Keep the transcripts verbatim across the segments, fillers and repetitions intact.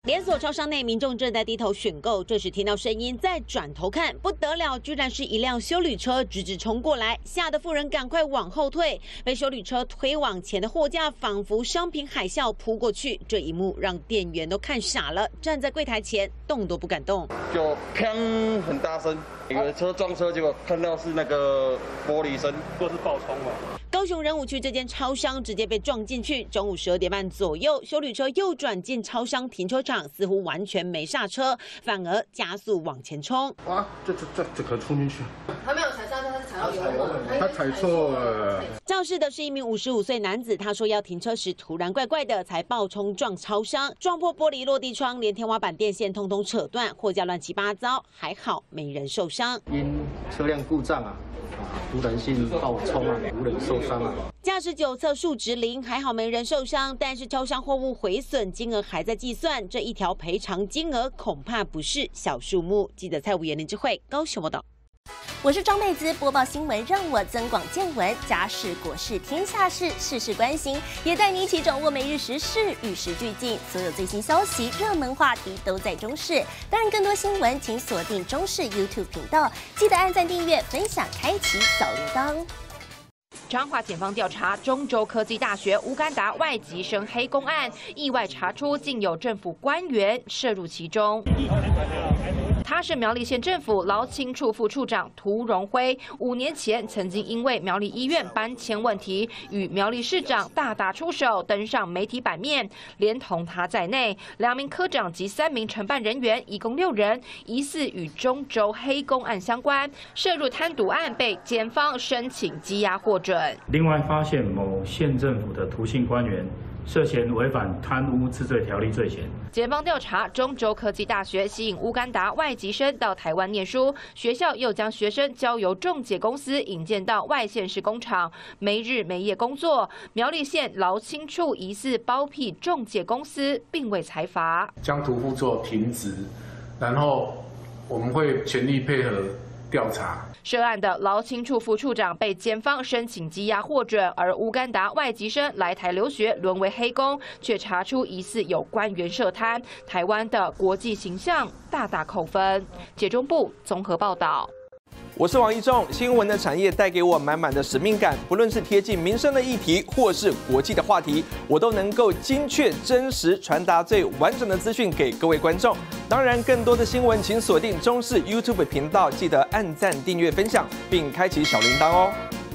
连锁超商内，民众正在低头选购，这时听到声音，再转头看，不得了，居然是一辆休旅车直直冲过来，吓得妇人赶快往后退，被休旅车推往前的货架，仿佛商品海啸扑过去。这一幕让店员都看傻了，站在柜台前动都不敢动， 就砰很大声，以为车撞车，结果看到是那个玻璃声，或是爆冲了。 高雄仁武区这间超商直接被撞进去。中午十二点半左右，休旅车右转进超商停车场，似乎完全没刹车，反而加速往前冲。 哇，这这这这可冲进去！ 他没有踩刹车，他是踩到油门， 他踩错了。 肇事的是一名五十五岁男子，他说要停车时突然怪怪的，才爆冲撞超商，撞破玻璃落地窗，连天花板电线通通扯断，货架乱七八糟，还好没人受伤。 因车辆故障啊。 突然性爆冲啊，无人受伤啊。 驾驶酒测数值零，还好没人受伤，但是超商货物毁损金额还在计算，这一条赔偿金额恐怕不是小数目。记者蔡武妍、林智慧高雄报道。 我是庄妹子，播报新闻让我增广见闻，家事国事天下事，事事关心，也带你一起掌握每日时事，与时俱进，所有最新消息、热门话题都在中视。当然，更多新闻请锁定中视 YouTube 频道，记得按赞、订阅、分享、开启小铃铛。 彰化检方调查中州科技大学乌干达外籍生黑工案，意外查出竟有政府官员涉入其中。他是苗栗县政府劳青处副处长涂荣辉，五年前曾经因为苗栗医院搬迁问题，与苗栗市长大打出手，登上媒体版面。连同他在内，两名科长及三名承办人员，一共六人，疑似与中州黑工案相关，涉入贪渎案，被检方申请羁押获准。 另外发现某县政府的涂姓官员涉嫌违反贪污治罪条例罪嫌。 检方调查，中州科技大学吸引乌干达外籍生到台湾念书，学校又将学生交由仲介公司引荐到外县市工厂，没日没夜工作。苗栗县劳青处疑似包庇仲介公司，并未裁罚， 将屠夫做停职，然后我们会全力配合调查。 涉案的劳青处副处长被检方申请羁押获准，而乌干达外籍生来台留学，沦为黑工，却查出疑似有官员涉贪，台湾的国际形象大大扣分。解中部综合报道。 我是王一仲，新闻的产业带给我满满的使命感，不论是贴近民生的议题，或是国际的话题，我都能够精确、真实传达最完整的资讯给各位观众。当然，更多的新闻请锁定中视 YouTube 频道，记得按赞、订阅、分享，并开启小铃铛哦。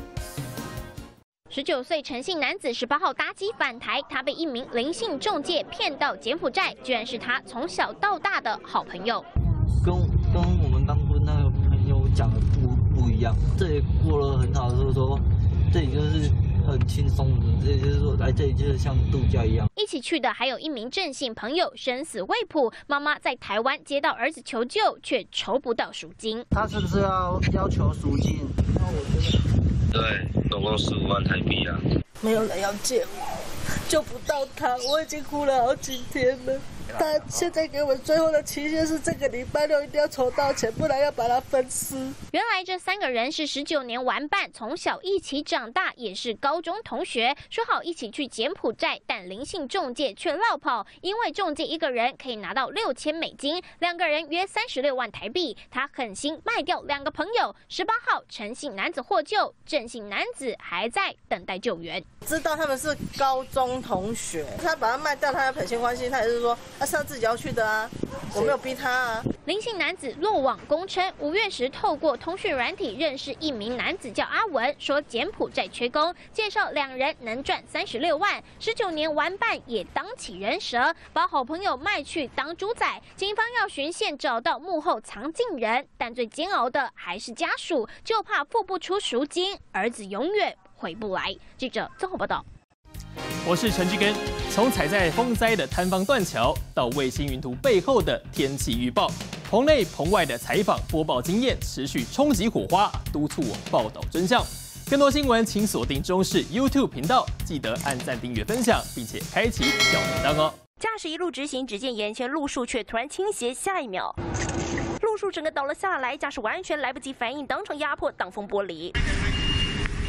十九岁陈姓男子十八号搭机返台，他被一名林姓仲介骗到柬埔寨，居然是他从小到大的好朋友。 跟跟我们当初那个朋友讲的不不一样，这里过得很好，就是说这里就是很轻松的，这就是说来这里就是像度假一样。 一起去的还有一名郑姓朋友，生死未卜。妈妈在台湾接到儿子求救，却筹不到赎金。 他是不是要要求赎金？那我觉得。 对，总共十五万台币啊！ 没有人要借我，救不到他，我已经哭了好几天了。他现在给我最后的期限是这个礼拜六一定要筹到钱，不然要把它分尸。 原来这三个人是十九年玩伴，从小一起长大，也是高中同学，说好一起去柬埔寨，但林姓仲介却落跑，因为仲介一个人可以拿到六千美金，两个人约三十六万台币。他狠心卖掉两个朋友。十八号，陈姓男子获救，郑姓男子还在等待救援。 知道他们是高中同学，他把他卖掉，他的撇清关系，他也是说。 那是他自己要去的啊，我没有逼他啊。 林姓男子落网公称，五月时透过通讯软体认识一名男子叫阿文，说柬埔寨缺工，介绍两人能赚三十六万。十九年玩伴也当起人蛇，把好朋友卖去当猪仔。警方要循线找到幕后藏镜人，但最煎熬的还是家属，就怕付不出赎金，儿子永远回不来。记者综合报道。 我是陈志根。从踩在风灾的坍方断桥，到卫星云图背后的天气预报，棚内棚外的采访播报经验持续冲击火花，督促我报道真相。更多新闻请锁定中视 YouTube 频道，记得按赞、订阅、分享，并且开启小铃铛哦。 驾驶一路直行，只见眼前路树却突然倾斜，下一秒，路树整个倒了下来，驾驶完全来不及反应，当场压破挡风玻璃。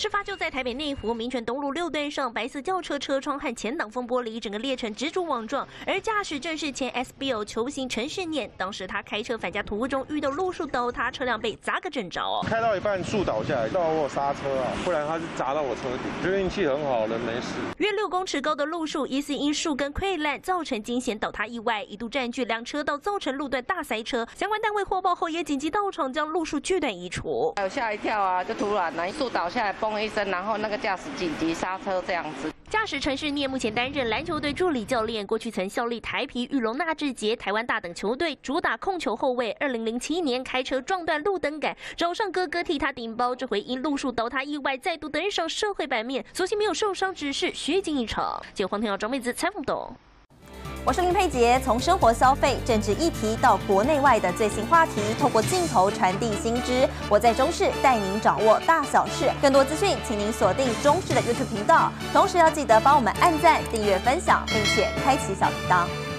事发就在台北内湖民权东路六段上，白色轿车车窗和前挡风玻璃整个裂成蜘蛛网状，而驾驶正是前 S B O 球星陈世念。当时他开车返家途中遇到路树倒塌，车辆被砸个正着哦。 开到一半树倒下来，到我刹车啊，不然他是砸到我车顶。觉得运气很好，人没事。 约六公尺高的路树疑似因树根溃烂造成惊险倒塌意外，一度占据两车道，造成路段大塞车。相关单位获报后也紧急到场将路树锯断移除。 有吓一跳啊，就突然呢树倒下来，嘣一声，然后那个驾驶紧急刹车这样子。 驾驶陈世念目前担任篮球队助理教练，过去曾效力台啤、裕隆、纳智捷、台湾大等球队，主打控球后卫。二零零七年开车撞断路灯杆，找上哥哥替他顶包，这回因路树倒塌意外再度登上社会版面，所幸没有受伤，只是虚惊一场。记者黄天耀、张妹子采访懂。我是林佩杰，从生活消费、政治议题到国内外的最新话题，透过镜头传递新知。我在中视带您掌握大小事，更多资讯，请您锁定中视的 YouTube 频道。同时要记得帮我们按赞、订阅、分享，并且开启小铃铛。